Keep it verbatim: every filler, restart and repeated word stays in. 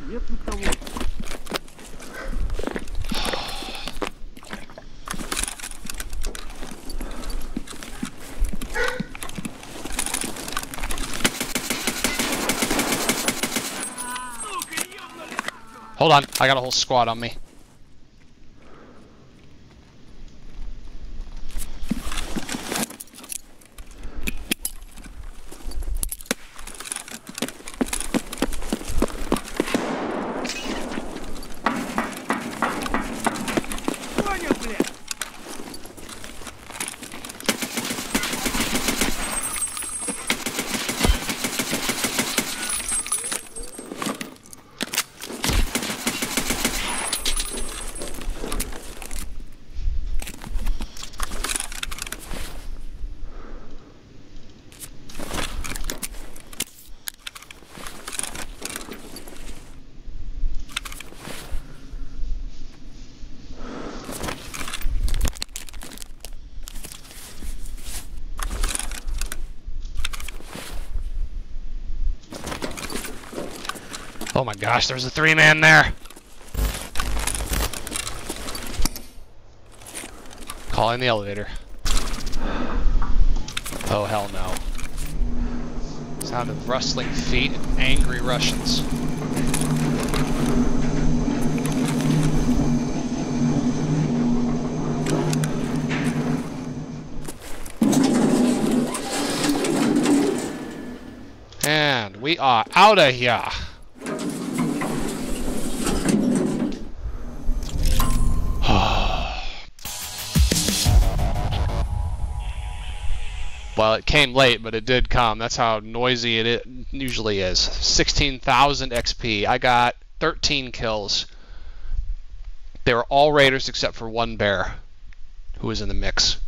Нет никого. Hold on, I got a whole squad on me. Oh my gosh, there's a three-man there. Calling the elevator. Oh, hell no. Sound of rustling feet and angry Russians. And we are out of here. Well, it came late, but it did come. That's how noisy it, it usually is. sixteen thousand X P. I got thirteen kills. They were all raiders except for one bear who was in the mix.